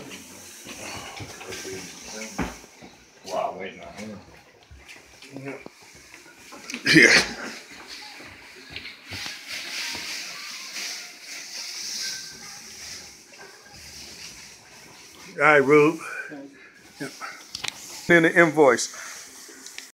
Wow, waiting on him. Yeah. All right, Rube. Send the invoice.